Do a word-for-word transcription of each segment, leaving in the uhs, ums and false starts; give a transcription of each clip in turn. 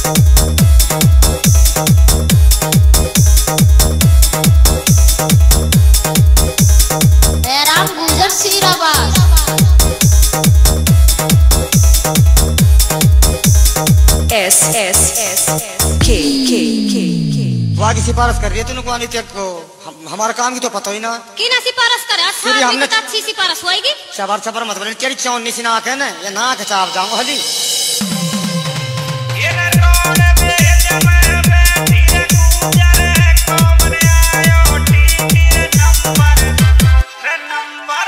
S S S के के के के वागी सिफारिश कर रही है तुमको आनी तक को हम, हमारा काम की तो पता ही ना की ना सिफारिश करे फिर हमने अच्छी सिफारिश होएगी सबर सबर मत बोले तेरी चौन निसी ना है ना ये ना के चाप जाऊंगा हली ये ना रोने पे जमे बैठी रे गुजरे कौन आयो टीटी नंबर रे नंबर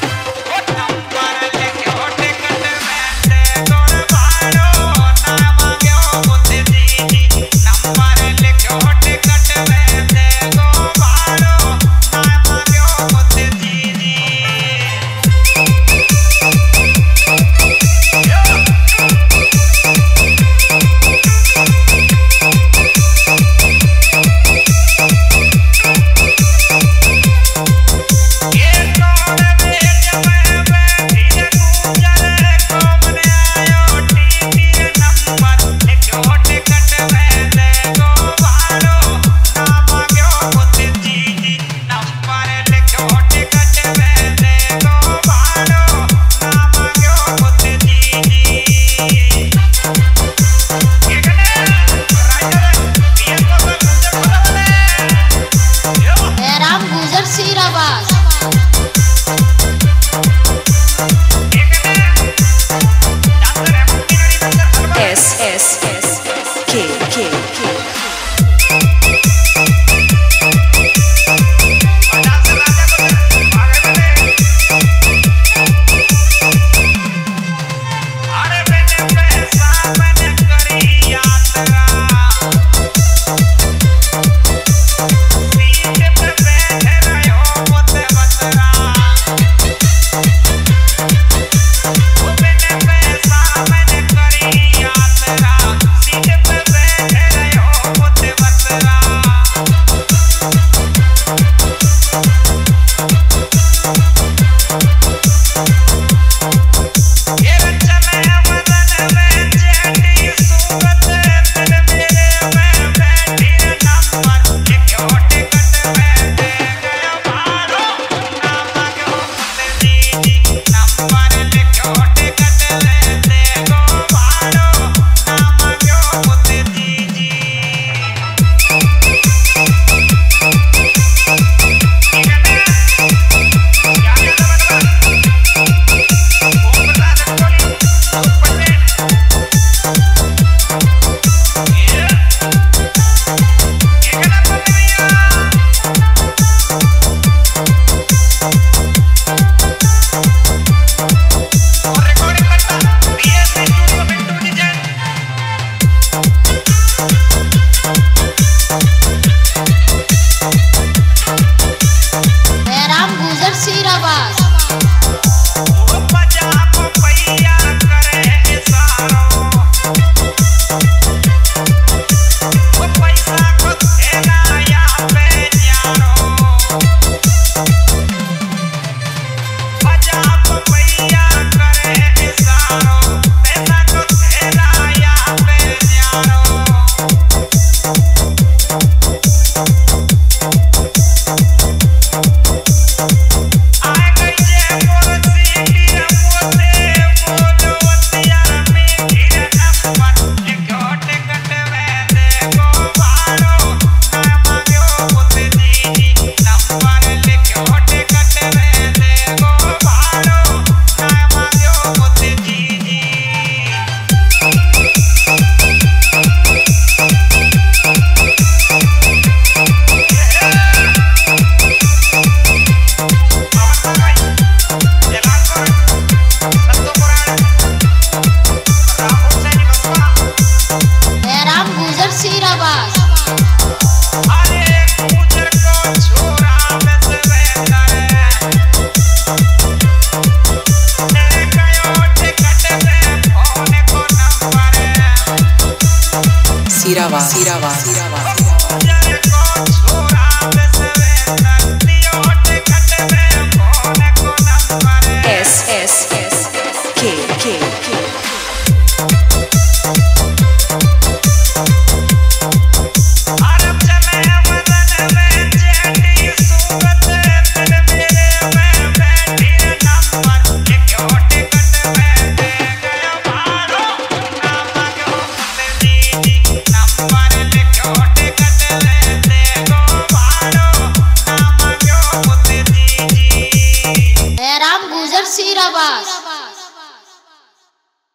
वो नंबर लेके होटे कट में दे गोर भाड़ो नाम गयो मुझे दीदी नंबर लेके होटे कट में दे गो भाड़ो नाम गयो मुझे दीदी Sirava, Sirava, Sirava.